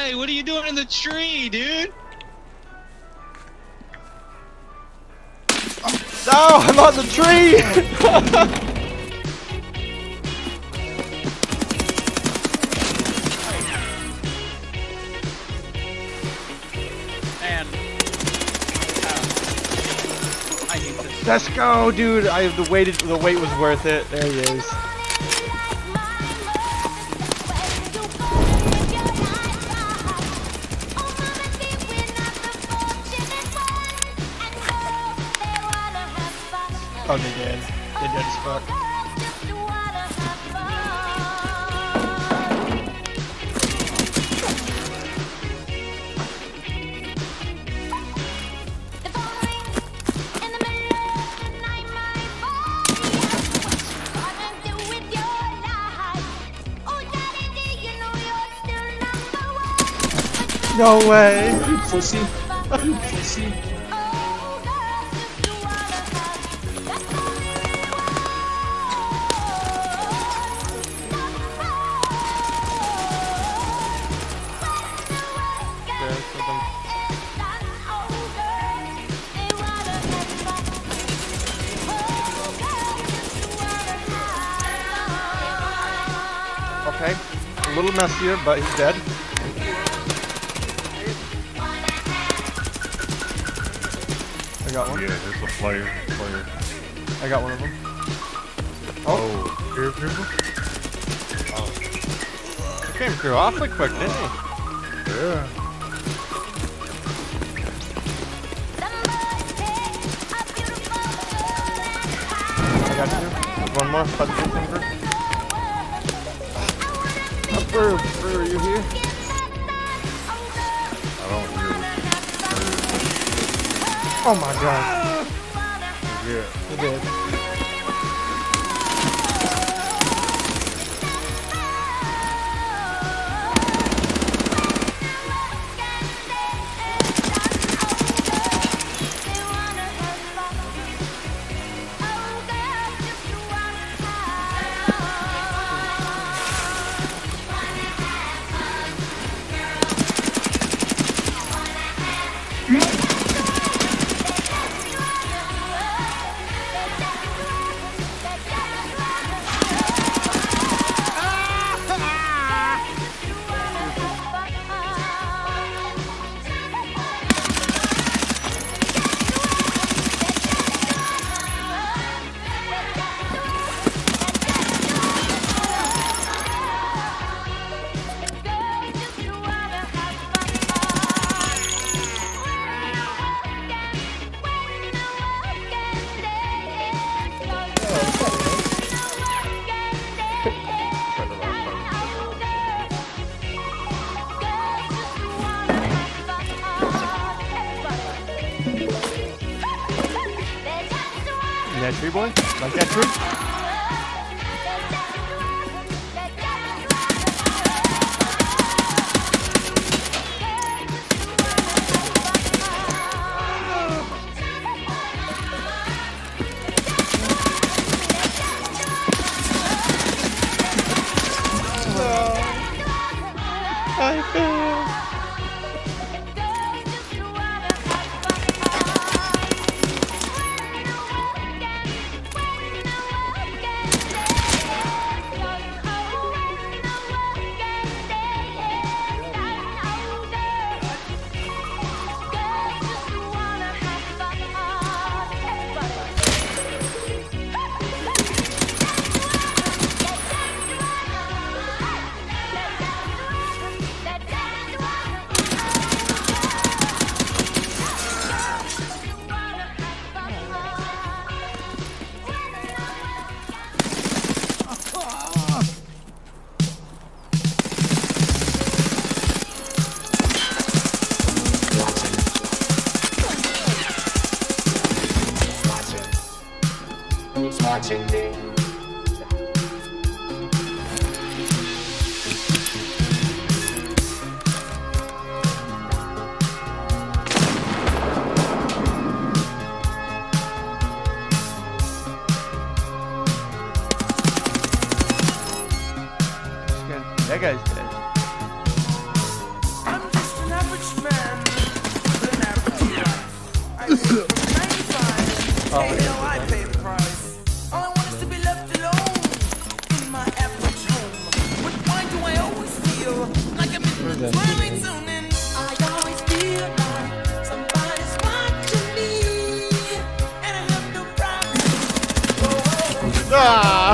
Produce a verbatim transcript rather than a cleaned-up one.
guy? What are you doing in the tree, dude? No, I'm on the tree! And uh, I hate this. Let's go, dude! I the wait the wait was worth it. There he is. Oh, they did. They did as fuck. No way! Pussy. Pussy. Okay, a little messier, but he's dead. I got one. Yeah, there's a player. Player. I got one of them. Oh, here, here. Oh. He came through awfully quick, didn't he? Yeah. I got two. There's one more. Touch your finger. Bird, Bird, are you here? I don't hear it. Oh my god. Yeah. He did. That tree, boy? Like that tree? I failed. Watching me. That guy's dead. Oh, hey, no, I pay the price. All I want is to be left alone in my average home. But why do I always feel like I'm in the twilight zone? And I always feel like somebody's watching me, and I have no privacy. Oh, oh. Ah!